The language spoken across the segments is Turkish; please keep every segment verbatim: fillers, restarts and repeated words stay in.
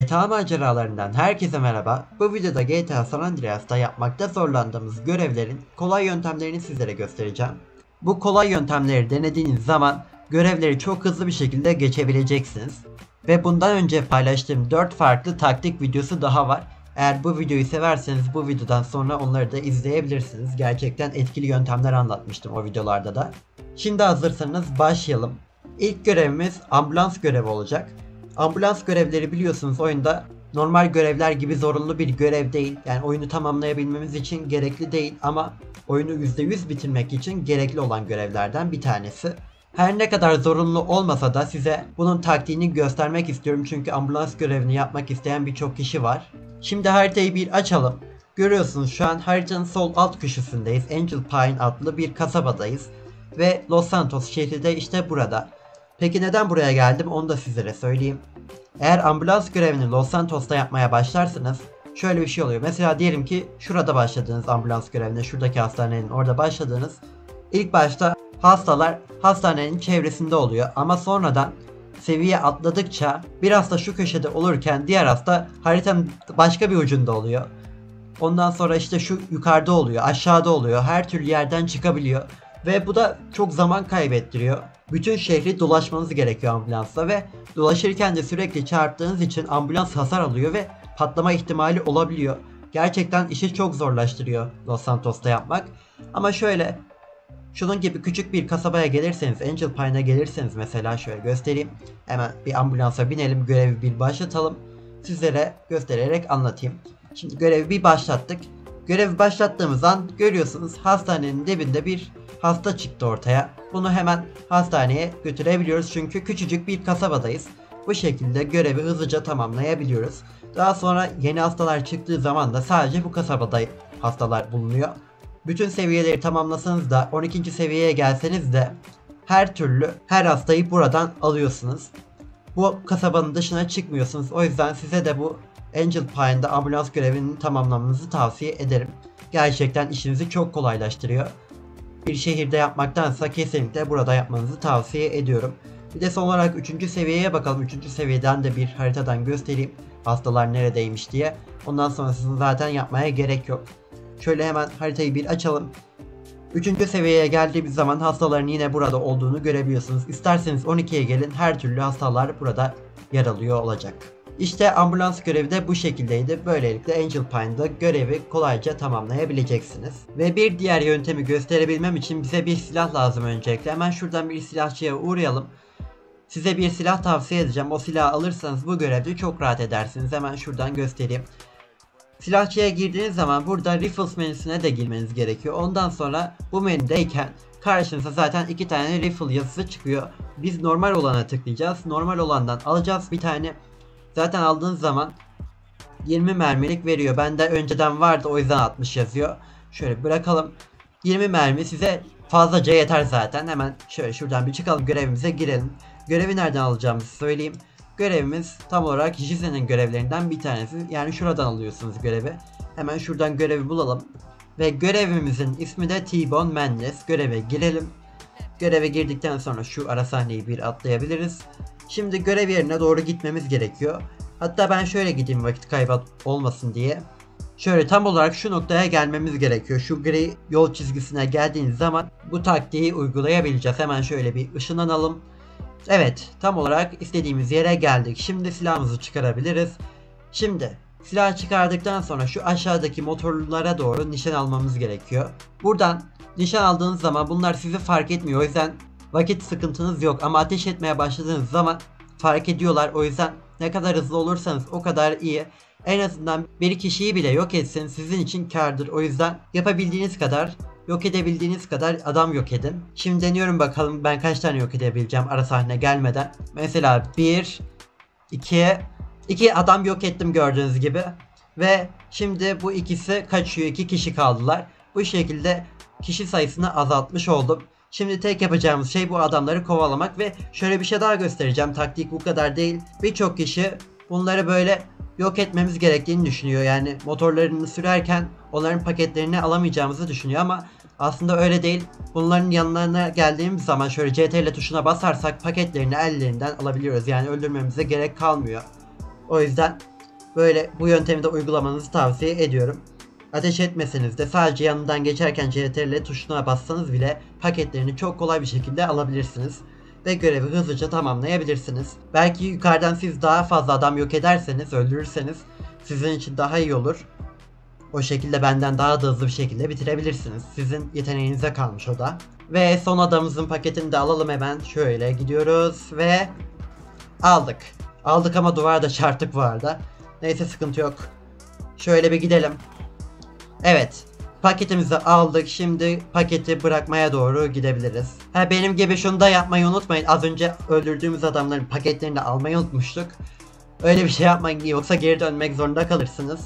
G T A maceralarından herkese merhaba. Bu videoda G T A San Andreas'ta yapmakta zorlandığımız görevlerin kolay yöntemlerini sizlere göstereceğim. Bu kolay yöntemleri denediğiniz zaman görevleri çok hızlı bir şekilde geçebileceksiniz. Ve bundan önce paylaştığım dört farklı taktik videosu daha var. Eğer bu videoyu severseniz bu videodan sonra onları da izleyebilirsiniz. Gerçekten etkili yöntemler anlatmıştım o videolarda da. Şimdi hazırsanız başlayalım. İlk görevimiz ambulans görevi olacak. Ambulans görevleri biliyorsunuz oyunda normal görevler gibi zorunlu bir görev değil. Yani oyunu tamamlayabilmemiz için gerekli değil ama oyunu yüzde yüz bitirmek için gerekli olan görevlerden bir tanesi. Her ne kadar zorunlu olmasa da size bunun taktiğini göstermek istiyorum çünkü ambulans görevini yapmak isteyen birçok kişi var. Şimdi haritayı bir açalım. Görüyorsunuz şu an haritanın sol alt köşesindeyiz. Angel Pine adlı bir kasabadayız. Ve Los Santos şehri de işte burada. Peki neden buraya geldim onu da sizlere söyleyeyim. Eğer ambulans görevini Los Santos'ta yapmaya başlarsanız şöyle bir şey oluyor. Mesela diyelim ki şurada başladığınız ambulans görevine, şuradaki hastanenin orada başladığınız. İlk başta hastalar hastanenin çevresinde oluyor ama sonradan seviye atladıkça bir hasta şu köşede olurken diğer hasta haritanın başka bir ucunda oluyor. Ondan sonra işte şu yukarıda oluyor, aşağıda oluyor, her türlü yerden çıkabiliyor. Ve bu da çok zaman kaybettiriyor. Bütün şehri dolaşmanız gerekiyor ambulansla ve dolaşırken de sürekli çarptığınız için ambulans hasar alıyor ve patlama ihtimali olabiliyor. Gerçekten işi çok zorlaştırıyor Los Santos'ta yapmak. Ama şöyle, şunun gibi küçük bir kasabaya gelirseniz, Angel Pine'a gelirseniz mesela şöyle göstereyim. Hemen bir ambulansa binelim, görevi bir başlatalım. Sizlere göstererek anlatayım. Şimdi görevi bir başlattık. Görevi başlattığımız an görüyorsunuz hastanenin dibinde bir hasta çıktı ortaya. Bunu hemen hastaneye götürebiliyoruz çünkü küçücük bir kasabadayız. Bu şekilde görevi hızlıca tamamlayabiliyoruz. Daha sonra yeni hastalar çıktığı zaman da sadece bu kasabada hastalar bulunuyor. Bütün seviyeleri tamamlasanız da on ikinci seviyeye gelseniz de her türlü her hastayı buradan alıyorsunuz. Bu kasabanın dışına çıkmıyorsunuz. O yüzden size de bu Angel Pine'da ambulans görevini tamamlamanızı tavsiye ederim. Gerçekten işinizi çok kolaylaştırıyor. Bir şehirde yapmaktansa kesinlikle burada yapmanızı tavsiye ediyorum. Bir de son olarak üçüncü seviyeye bakalım. üçüncü seviyeden de bir haritadan göstereyim. Hastalar neredeymiş diye. Ondan sonrasını zaten yapmaya gerek yok. Şöyle hemen haritayı bir açalım. üçüncü seviyeye geldiğimiz zaman hastaların yine burada olduğunu görebiliyorsunuz. İsterseniz on ikiye gelin, her türlü hastalar burada yer alıyor olacak. İşte ambulans görevi de bu şekildeydi. Böylelikle Angel Pine'da görevi kolayca tamamlayabileceksiniz. Ve bir diğer yöntemi gösterebilmem için bize bir silah lazım öncelikle. Hemen şuradan bir silahçıya uğrayalım. Size bir silah tavsiye edeceğim. O silahı alırsanız bu görevde çok rahat edersiniz. Hemen şuradan göstereyim. Silahçıya girdiğiniz zaman burada Rifles menüsüne de girmeniz gerekiyor. Ondan sonra bu menüdeyken karşınıza zaten iki tane Rifle yazısı çıkıyor. Biz normal olana tıklayacağız. Normal olandan alacağız bir tane. Zaten aldığınız zaman yirmi mermilik veriyor. Bende önceden vardı o yüzden altmış yazıyor. Şöyle bırakalım. yirmi mermi size fazlaca yeter zaten. Hemen şöyle şuradan bir çıkalım, görevimize girelim. Görevi nereden alacağımızı söyleyeyim. Görevimiz tam olarak Jize'nin görevlerinden bir tanesi. Yani şuradan alıyorsunuz görevi. Hemen şuradan görevi bulalım. Ve görevimizin ismi de T-Bone Madness. Göreve girelim. Göreve girdikten sonra şu ara sahneyi bir atlayabiliriz. Şimdi görev yerine doğru gitmemiz gerekiyor. Hatta ben şöyle gideyim vakit kaybı olmasın diye. Şöyle tam olarak şu noktaya gelmemiz gerekiyor. Şu gri yol çizgisine geldiğiniz zaman bu taktiği uygulayabileceğiz. Hemen şöyle bir ışınlanalım. Evet, tam olarak istediğimiz yere geldik. Şimdi silahımızı çıkarabiliriz. Şimdi silah çıkardıktan sonra şu aşağıdaki motorlara doğru nişan almamız gerekiyor. Buradan nişan aldığınız zaman bunlar sizi fark etmiyor. O yüzden vakit sıkıntınız yok ama ateş etmeye başladığınız zaman fark ediyorlar. O yüzden ne kadar hızlı olursanız o kadar iyi. En azından bir kişiyi bile yok etsin sizin için kârdır. O yüzden yapabildiğiniz kadar, yok edebildiğiniz kadar adam yok edin. Şimdi deniyorum bakalım ben kaç tane yok edebileceğim ara sahne gelmeden. Mesela bir, iki, iki adam yok ettim gördüğünüz gibi. Ve şimdi bu ikisi kaçıyor, iki kişi kaldılar. Bu şekilde kişi sayısını azaltmış oldum. Şimdi tek yapacağımız şey bu adamları kovalamak ve şöyle bir şey daha göstereceğim. Taktik bu kadar değil. Birçok kişi bunları böyle yok etmemiz gerektiğini düşünüyor. Yani motorlarını sürerken onların paketlerini alamayacağımızı düşünüyor ama aslında öyle değil. Bunların yanlarına geldiğimiz zaman şöyle C T R L tuşuna basarsak paketlerini ellerinden alabiliyoruz. Yani öldürmemize gerek kalmıyor. O yüzden Böyle bu yöntemi de uygulamanızı tavsiye ediyorum. Ateş etmeseniz de sadece yanından geçerken C T R L tuşuna bassanız bile paketlerini çok kolay bir şekilde alabilirsiniz. Ve görevi hızlıca tamamlayabilirsiniz. Belki yukarıdan siz daha fazla adam yok ederseniz, öldürürseniz sizin için daha iyi olur. O şekilde benden daha da hızlı bir şekilde bitirebilirsiniz. Sizin yeteneğinize kalmış o da. Ve son adamımızın paketini de alalım hemen. Şöyle gidiyoruz ve aldık. Aldık ama duvarda çarptık bu arada. Neyse sıkıntı yok. Şöyle bir gidelim. Evet. Paketimizi aldık. Şimdi paketi bırakmaya doğru gidebiliriz. Ha, benim gibi şunu da yapmayı unutmayın. Az önce öldürdüğümüz adamların paketlerini almayı unutmuştuk. Öyle bir şey yapmayın, yoksa geri dönmek zorunda kalırsınız.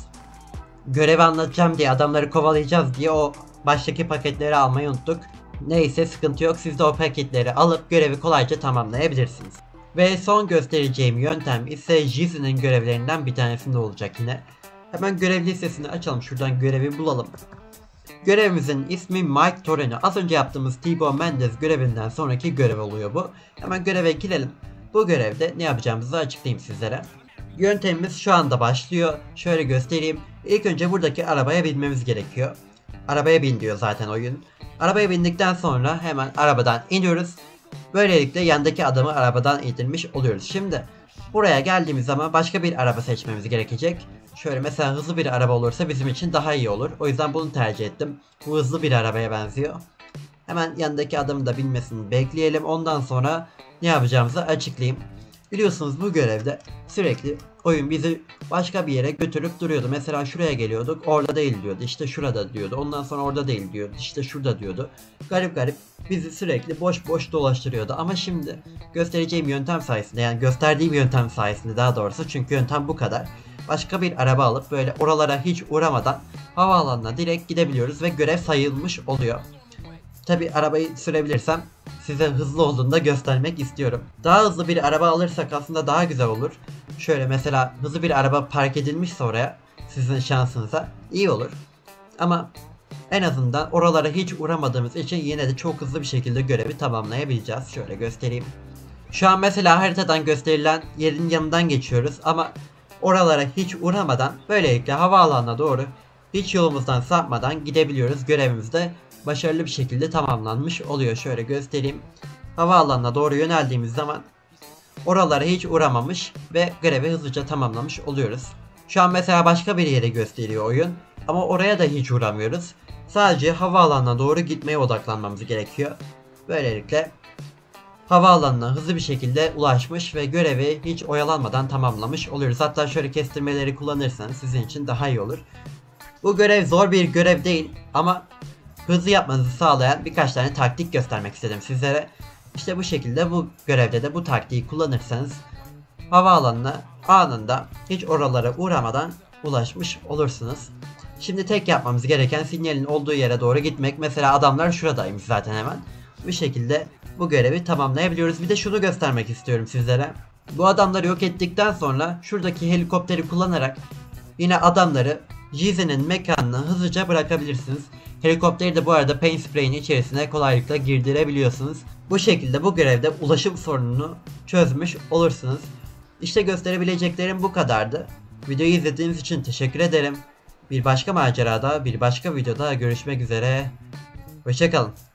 Görevi anlatacağım diye, adamları kovalayacağız diye o baştaki paketleri almayı unuttuk. Neyse sıkıntı yok, siz de o paketleri alıp görevi kolayca tamamlayabilirsiniz. Ve son göstereceğim yöntem ise Jizu'nun görevlerinden bir tanesinde olacak yine. Hemen görev listesini açalım, şuradan görevi bulalım. Görevimizin ismi Mike Torreno. Az önce yaptığımız T-Bone Mendez görevinden sonraki görev oluyor bu. Hemen göreve girelim. Bu görevde ne yapacağımızı açıklayayım sizlere. Yöntemimiz şu anda başlıyor. Şöyle göstereyim. İlk önce buradaki arabaya binmemiz gerekiyor. Arabaya bin diyor zaten oyun. Arabaya bindikten sonra hemen arabadan iniyoruz. Böylelikle yandaki adamı arabadan indirmiş oluyoruz. Şimdi buraya geldiğimiz zaman başka bir araba seçmemiz gerekecek. Şöyle mesela hızlı bir araba olursa bizim için daha iyi olur. O yüzden bunu tercih ettim. Bu hızlı bir arabaya benziyor. Hemen yanındaki adamın da binmesini bekleyelim. Ondan sonra ne yapacağımızı açıklayayım. Biliyorsunuz bu görevde sürekli oyun bizi başka bir yere götürüp duruyordu. Mesela şuraya geliyorduk, orada değil diyordu. İşte şurada diyordu. Ondan sonra orada değil diyordu. İşte şurada diyordu. Garip garip bizi sürekli boş boş dolaştırıyordu. Ama şimdi göstereceğim yöntem sayesinde, yani gösterdiğim yöntem sayesinde daha doğrusu, çünkü yöntem bu kadar. Başka bir araba alıp böyle oralara hiç uğramadan havaalanına direkt gidebiliyoruz ve görev sayılmış oluyor. Tabi arabayı sürebilirsem size hızlı olduğunu da göstermek istiyorum. Daha hızlı bir araba alırsak aslında daha güzel olur. Şöyle mesela hızlı bir araba park edilmişse oraya, sizin şansınıza iyi olur. Ama en azından oralara hiç uğramadığımız için yine de çok hızlı bir şekilde görevi tamamlayabileceğiz. Şöyle göstereyim. Şu an mesela haritadan gösterilen yerin yanından geçiyoruz ama oralara hiç uğramadan böylelikle havaalanına doğru hiç yolumuzdan sapmadan gidebiliyoruz. Görevimiz de başarılı bir şekilde tamamlanmış oluyor. Şöyle göstereyim. Havaalanına doğru yöneldiğimiz zaman oralara hiç uğramamış ve görevi hızlıca tamamlamış oluyoruz. Şu an mesela başka bir yere gösteriyor oyun ama oraya da hiç uğramıyoruz. Sadece havaalanına doğru gitmeye odaklanmamız gerekiyor. Böylelikle havaalanına hızlı bir şekilde ulaşmış ve görevi hiç oyalanmadan tamamlamış oluyoruz. Hatta şöyle kestirmeleri kullanırsanız sizin için daha iyi olur. Bu görev zor bir görev değil ama hızlı yapmanızı sağlayan birkaç tane taktik göstermek istedim sizlere. İşte bu şekilde bu görevde de bu taktiği kullanırsanız havaalanına anında hiç oralara uğramadan ulaşmış olursunuz. Şimdi tek yapmamız gereken sinyalin olduğu yere doğru gitmek. Mesela adamlar şuradaymış zaten hemen. Bu şekilde bu görevi tamamlayabiliyoruz. Bir de şunu göstermek istiyorum sizlere. Bu adamları yok ettikten sonra şuradaki helikopteri kullanarak yine adamları Jizu'nun mekanına hızlıca bırakabilirsiniz. Helikopteri de bu arada Paint Spray'in içerisine kolaylıkla girdirebiliyorsunuz. Bu şekilde bu görevde ulaşım sorununu çözmüş olursunuz. İşte gösterebileceklerim bu kadardı. Videoyu izlediğiniz için teşekkür ederim. Bir başka macerada, bir başka videoda görüşmek üzere. Hoşça kalın.